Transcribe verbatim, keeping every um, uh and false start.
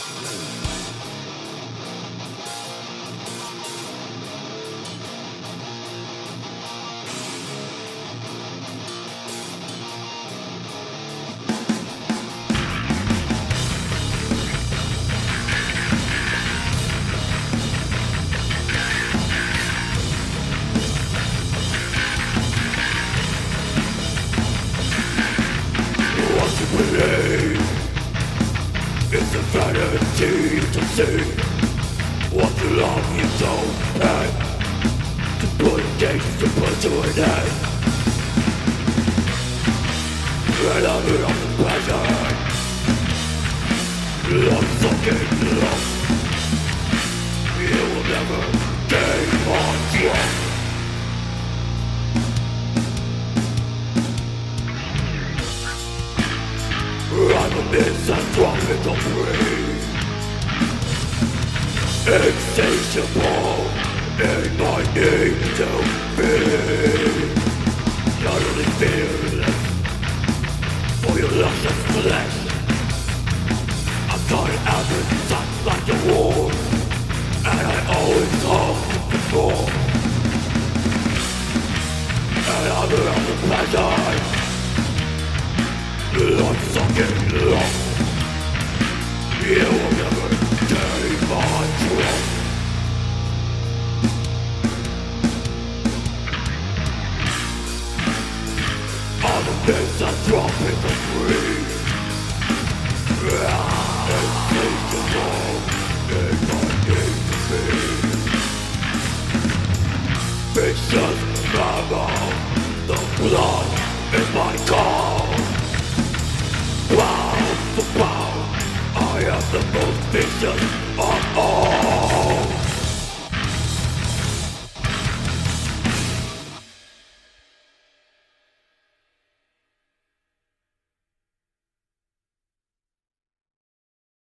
It's a vanity to see what you love you don't pay. To put a date, to put to an end. And I'm in on the pleasure. Love fucking love. You will never gain on trust. I'm a misanthropic of free, insatiable in my need to be. Utterly fearless for your luscious flesh. I'm tired out inside like a war, and I always hope to perform. And I'm around the pleasure. I'm fucking lost. You will never take my trust. I'm a misanthropic of free. Insatiable in my need to be. Vicious mammal, the blood in my call. Pow for pow, I am the most vicious